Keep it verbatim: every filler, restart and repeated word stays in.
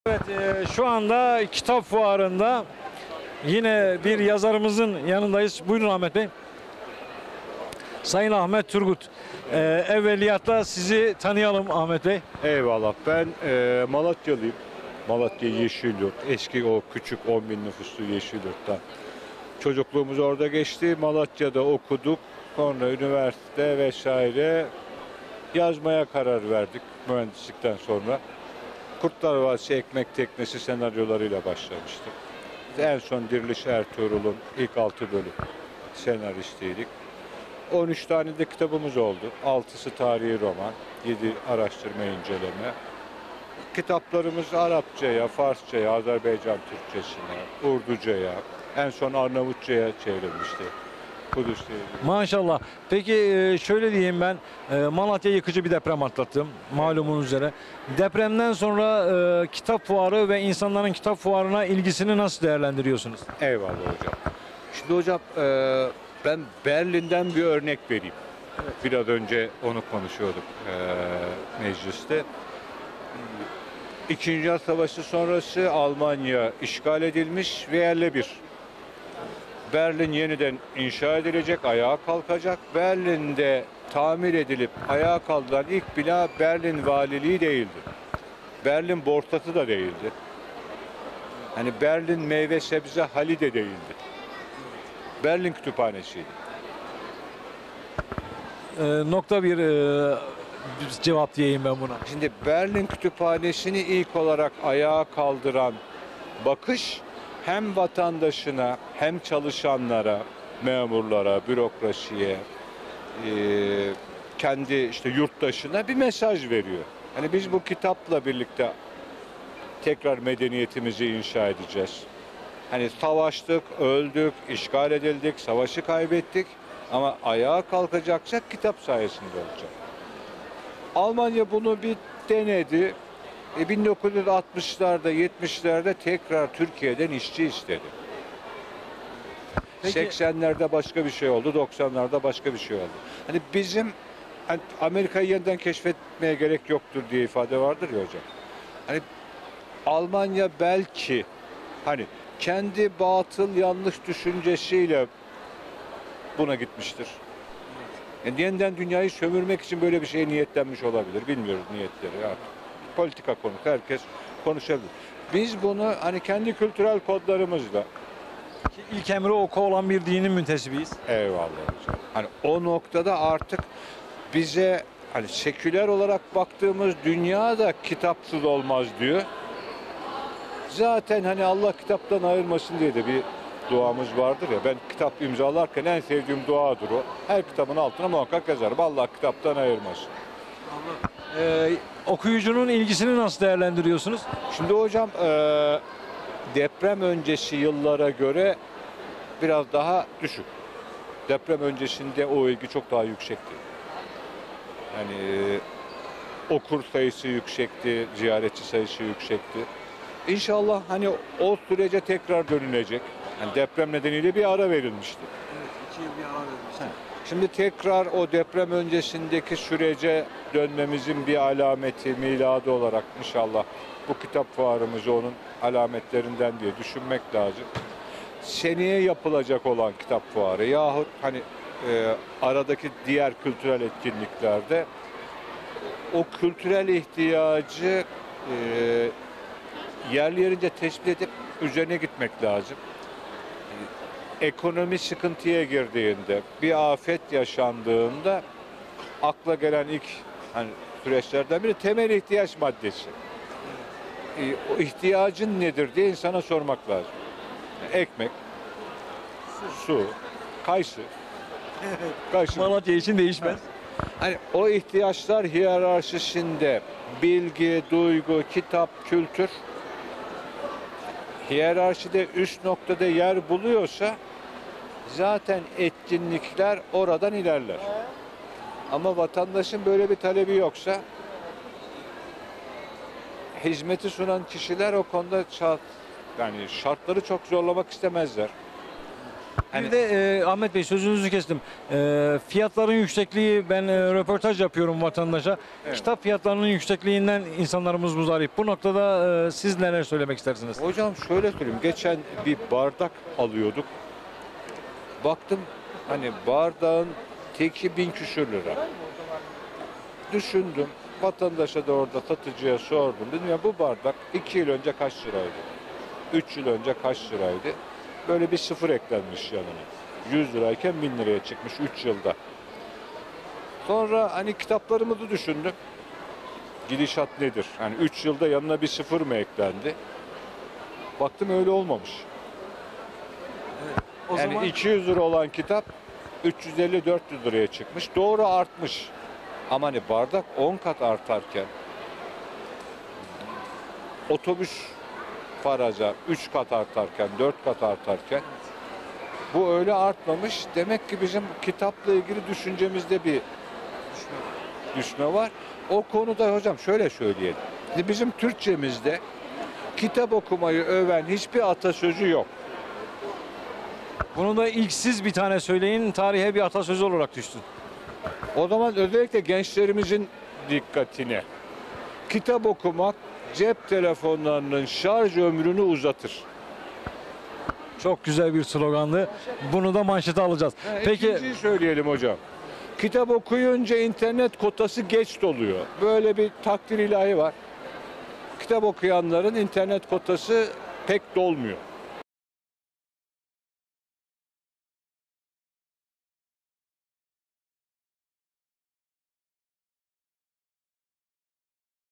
Evet, e, şu anda kitap fuarında yine bir yazarımızın yanındayız. Buyurun Ahmet Bey. Sayın Ahmet Turgut. E, evveliyatla sizi tanıyalım Ahmet Bey. Eyvallah. Ben e, Malatyalıyım. Malatya Yeşilyurt. Eski o küçük on bin nüfuslu Yeşilyurt'tan. Çocukluğumuz orada geçti. Malatya'da okuduk. Sonra üniversite vesaire yazmaya karar verdik mühendislikten sonra. Kurtlar Vadisi Ekmek Teknesi senaryolarıyla başlamıştık. En son Diriliş Ertuğrul'un ilk altı bölüm senaristiydik. on üç tane de kitabımız oldu. altısı tarihi roman, yedi araştırma inceleme. Kitaplarımız Arapçaya, Farsçaya, Azerbaycan Türkçesine, Urducaya, en son Arnavutçaya çevrilmişti. Kudüs'te. Maşallah. Peki e, şöyle diyeyim ben. e, Malatya yıkıcı bir deprem atlattım. Malumunuz üzere. Depremden sonra e, kitap fuarı ve insanların kitap fuarına ilgisini nasıl değerlendiriyorsunuz? Eyvallah hocam. Şimdi hocam e, ben Berlin'den bir örnek vereyim. Biraz önce onu konuşuyorduk e, mecliste. İkinci Dünya Savaşı sonrası Almanya işgal edilmiş ve yerle bir. Berlin yeniden inşa edilecek, ayağa kalkacak. Berlin'de tamir edilip ayağa kaldıran ilk bina Berlin Valiliği değildi. Berlin Borsası da değildi. Hani Berlin Meyve Sebze Hali de değildi. Berlin Kütüphanesi'ydi. E, nokta bir e, cevap diyeyim ben buna. Şimdi Berlin Kütüphanesi'ni ilk olarak ayağa kaldıran bakış hem vatandaşına hem çalışanlara, memurlara, bürokrasiye, e, kendi işte yurttaşına bir mesaj veriyor. Hani biz bu kitapla birlikte tekrar medeniyetimizi inşa edeceğiz. Hani savaştık, öldük, işgal edildik, savaşı kaybettik ama ayağa kalkacaksak kitap sayesinde olacak. Almanya bunu bir denedi. E bin dokuz yüz altmışlarda, yetmişlerde tekrar Türkiye'den işçi istedi. Peki- seksenlerde başka bir şey oldu, doksanlarda başka bir şey oldu. Hani bizim hani Amerika'yı yeniden keşfetmeye gerek yoktur diye ifade vardır ya hocam. Hani Almanya belki hani kendi batıl yanlış düşüncesiyle buna gitmiştir. Yani yeniden dünyayı sömürmek için böyle bir şeye niyetlenmiş olabilir. Bilmiyoruz niyetleri artık. Politika konu. Herkes konuşabilir. Biz bunu hani kendi kültürel kodlarımızla Ki İlk emri oku olan bir dinin müntesibiyiz. eyvallah hocam. Hani o noktada artık bize hani seküler olarak baktığımız dünya da kitapsız olmaz diyor. Zaten hani Allah kitaptan ayırmasın diye de bir duamız vardır ya. Ben kitap imzalarken en sevdiğim duadır o. Her kitabın altına muhakkak yazarım. Allah kitaptan ayırmasın. E, okuyucunun ilgisini nasıl değerlendiriyorsunuz? Şimdi hocam e, deprem öncesi yıllara göre biraz daha düşük. Deprem öncesinde o ilgi çok daha yüksekti. Yani e, okur sayısı yüksekti, ziyaretçi sayısı yüksekti. İnşallah hani o sürece tekrar dönülecek. Yani deprem nedeniyle bir ara verilmişti. Evet, iki yıl bir ara vermiştim. Şimdi tekrar o deprem öncesindeki sürece dönmemizin bir alameti, miladı olarak inşallah bu kitap fuarımızı onun alametlerinden diye düşünmek lazım. Seneye yapılacak olan kitap fuarı yahut hani e, aradaki diğer kültürel etkinliklerde o kültürel ihtiyacı e, yerli yerince tespit edip üzerine gitmek lazım. Ekonomi sıkıntıya girdiğinde, bir afet yaşandığında akla gelen ilk hani süreçlerden biri temel ihtiyaç maddesi. E, o ihtiyacın nedir diye insana sormak lazım. Ekmek, su, kayısı. Kayısı. Malatya için değişmez. Hani o ihtiyaçlar hiyerarşisinde bilgi, duygu, kitap, kültür hiyerarşide üst noktada yer buluyorsa zaten etkinlikler oradan ilerler. Ama vatandaşın böyle bir talebi yoksa hizmeti sunan kişiler o konuda şart, yani şartları çok zorlamak istemezler. Hani- Bir de e, Ahmet Bey, sözünüzü kestim. E, fiyatların yüksekliği, ben e, röportaj yapıyorum vatandaşa. Evet. Kitap fiyatlarının yüksekliğinden insanlarımız muzdarip. Bu noktada e, siz neler söylemek istersiniz? Hocam şöyle söyleyeyim. Geçen bir bardak alıyorduk. Baktım hani bardağın teki bin küsür lira. Düşündüm. Vatandaşa da orada satıcıya sordum. Dedim ya bu bardak iki yıl önce kaç liraydı? üç yıl önce kaç liraydı? Böyle bir sıfır eklenmiş yanına. yüz lirayken bin liraya çıkmış üç yılda. Sonra hani kitaplarımı da düşündüm. Gidişat nedir? Hani üç yılda yanına bir sıfır mı eklendi? Baktım öyle olmamış. O Yani zaman iki yüz lira olan kitap üç yüz elli dört yüz liraya çıkmış. Doğru artmış. Ama hani bardak on kat artarken otobüs faraja üç kat artarken, dört kat artarken bu öyle artmamış. Demek ki bizim kitapla ilgili düşüncemizde bir düşme var. O konuda hocam şöyle söyleyelim. Şimdi bizim Türkçemizde kitap okumayı öven hiçbir atasözü yok. bunu da ilk siz bir tane söyleyin, tarihe bir atasözü olarak düşsün. O zaman özellikle gençlerimizin dikkatine. Kitap okumak cep telefonlarının şarj ömrünü uzatır. Çok güzel bir slogandı. Bunu da manşete alacağız. Peki İkinciyi söyleyelim hocam. Kitap okuyunca internet kotası geç doluyor. Böyle bir takdir ilahi var. Kitap okuyanların internet kotası pek dolmuyor.